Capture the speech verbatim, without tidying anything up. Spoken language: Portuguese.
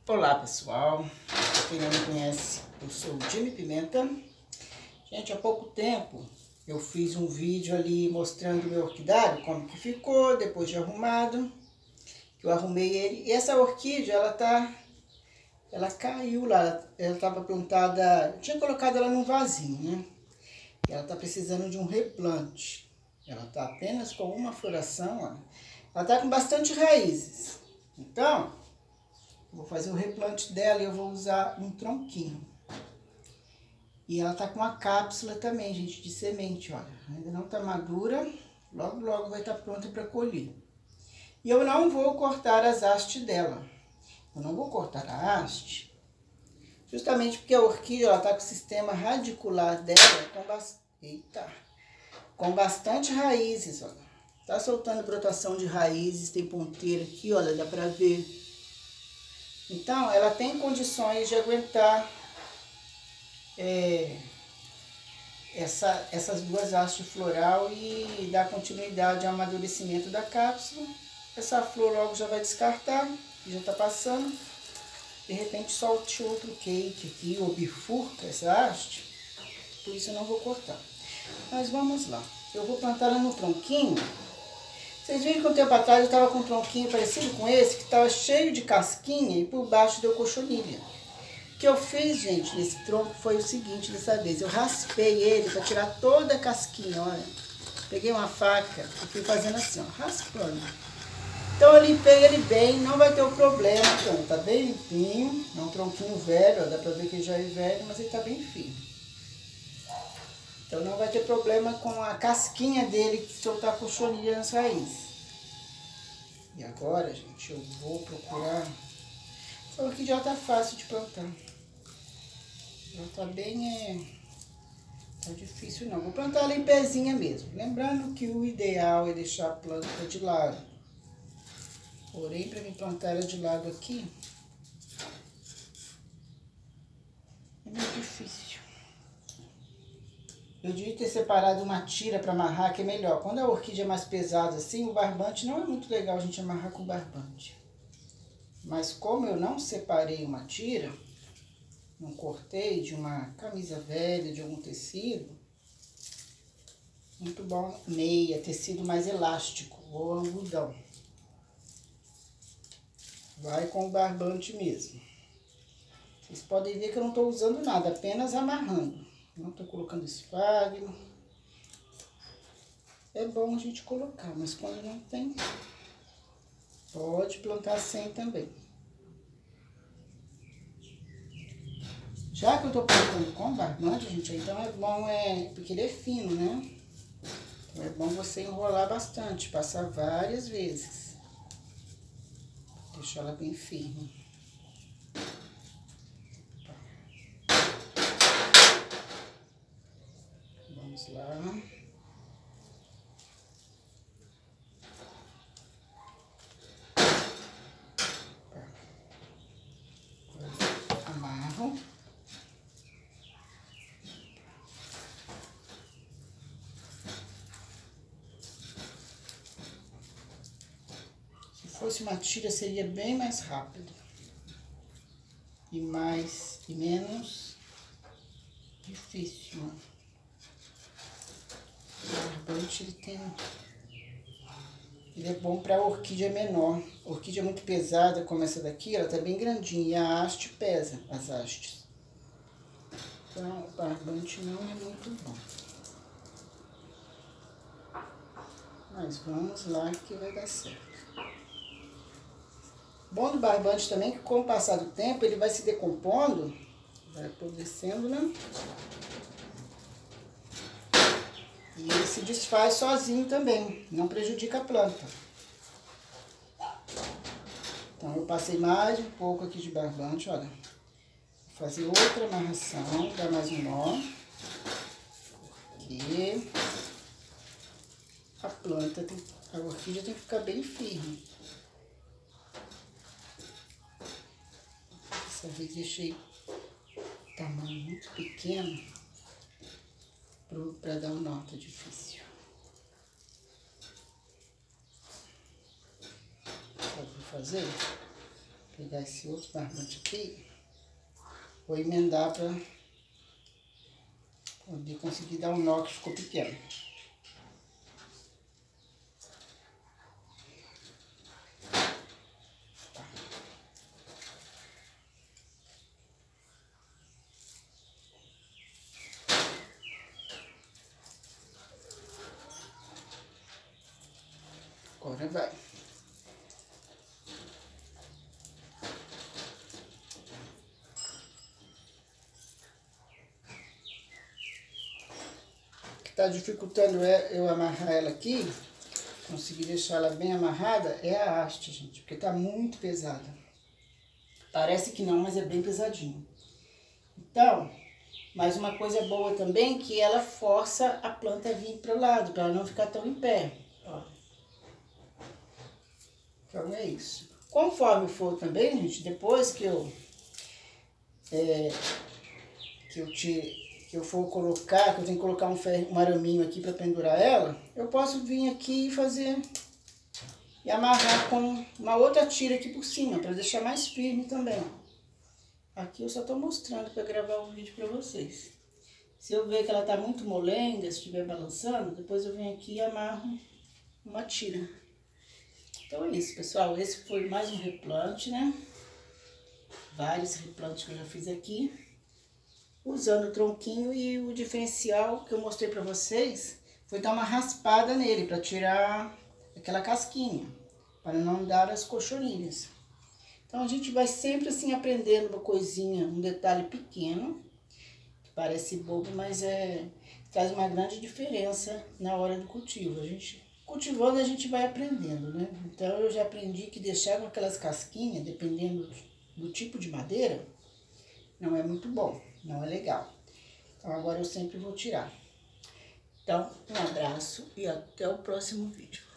Olá pessoal, pra quem não me conhece, eu sou o Jimmy Pimenta. Gente, há pouco tempo eu fiz um vídeo ali mostrando meu orquidário, como que ficou depois de arrumado. Eu arrumei ele e essa orquídea, ela tá, ela caiu lá, ela estava plantada, eu tinha colocado ela num vasinho, né? E ela tá precisando de um replante. Ela tá apenas com uma floração, ó. Ela tá com bastante raízes. Então, vou fazer o replante dela e eu vou usar um tronquinho. E ela tá com uma cápsula também, gente, de semente, olha. Ainda não tá madura, logo logo vai estar pronta para colher. E eu não vou cortar as hastes dela. Eu não vou cortar a haste, justamente porque a orquídea, ela tá com o sistema radicular dela com, bast... Eita. com bastante raízes, olha. Tá soltando brotação de raízes, tem ponteira aqui, olha, dá pra ver. Então, ela tem condições de aguentar é, essa, essas duas hastes floral e dar continuidade ao amadurecimento da cápsula. Essa flor logo já vai descartar, já tá passando. De repente solte outro cake aqui, ou bifurca essa haste. Por isso eu não vou cortar. Mas vamos lá. Eu vou plantar ela no tronquinho. Vocês viram que um tempo atrás eu estava com um tronquinho parecido com esse, que estava cheio de casquinha e por baixo deu cochonilha. O que eu fiz, gente, nesse tronco foi o seguinte, dessa vez. Eu raspei ele para tirar toda a casquinha, olha. Peguei uma faca e fui fazendo assim, ó, raspando. Então eu limpei ele bem, não vai ter o problema, então, tá bem limpinho. É um tronquinho velho, ó, dá pra ver que ele já é velho, mas ele tá bem firme. Então não vai ter problema com a casquinha dele que soltar cochonilha nas raízes. E agora, gente, eu vou procurar... Essa orquídea tá fácil de plantar. Ela tá bem... É... Tá difícil não. Vou plantar ela em pezinha mesmo. Lembrando que o ideal é deixar a planta de lado. Porém, para mim plantar ela de lado aqui, é muito difícil. Eu devia ter separado uma tira para amarrar, que é melhor. Quando a orquídea é mais pesada assim, o barbante não é muito legal a gente amarrar com barbante. Mas como eu não separei uma tira, não cortei de uma camisa velha, de algum tecido, muito bom, meia, tecido mais elástico ou algodão. Vai com o barbante mesmo. Vocês podem ver que eu não estou usando nada, apenas amarrando. Não estou colocando espárgalo. É bom a gente colocar, mas quando não tem, pode plantar sem também. Já que eu estou plantando com barbante, gente, então é bom, é, porque ele é fino, né? Então é bom você enrolar bastante, passar várias vezes. Deixar ela bem firme. Vamos lá. Amarro. Se fosse uma tira, seria bem mais rápido. E mais, e menos difícil, né? O barbante, ele tem... Ele é bom para orquídea menor. Orquídea muito pesada, como essa daqui, ela tá bem grandinha. E a haste pesa, as hastes. Então, o barbante não é muito bom. Mas vamos lá que vai dar certo. Bom do barbante também que com o passar do tempo ele vai se decompondo, vai apodrecendo, né? E ele se desfaz sozinho também, não prejudica a planta. Então eu passei mais um pouco aqui de barbante, olha. Vou fazer outra amarração, dar mais um nó. Porque a planta, tem, a orquídea tem que ficar bem firme. Dessa vez deixei o tamanho muito pequeno para dar um nó, tá difícil. Sabe o que fazer? pegar esse outro barbante aqui, vou emendar para poder conseguir dar um nó que ficou pequeno. Agora vai. O que está dificultando eu amarrar ela aqui, conseguir deixar ela bem amarrada, é a haste, gente, porque tá muito pesada. Parece que não, mas é bem pesadinho. Então, mais uma coisa boa também, que ela força a planta a vir para o lado, para ela não ficar tão em pé. Ó. Então é isso. Conforme for também, gente, depois que eu é, que eu te que eu for colocar, que eu tenho que colocar um, ferro, um araminho aqui para pendurar ela, eu posso vir aqui e fazer e amarrar com uma outra tira aqui por cima, para deixar mais firme também. Aqui eu só tô mostrando para gravar o vídeo para vocês. Se eu ver que ela tá muito molenga, se estiver balançando, depois eu venho aqui e amarro uma tira. Então é isso, pessoal. Esse foi mais um replante, né? Vários replantes que eu já fiz aqui. Usando o tronquinho, e o diferencial que eu mostrei pra vocês foi dar uma raspada nele para tirar aquela casquinha, para não dar as cochorinhas. Então a gente vai sempre assim aprendendo uma coisinha, um detalhe pequeno, que parece bobo, mas é, traz uma grande diferença na hora do cultivo. A gente cultivando, a gente vai aprendendo, né? Então eu já aprendi que deixar com aquelas casquinhas, dependendo do tipo de madeira, não é muito bom, não é legal. Então agora eu sempre vou tirar. Então, um abraço e até o próximo vídeo.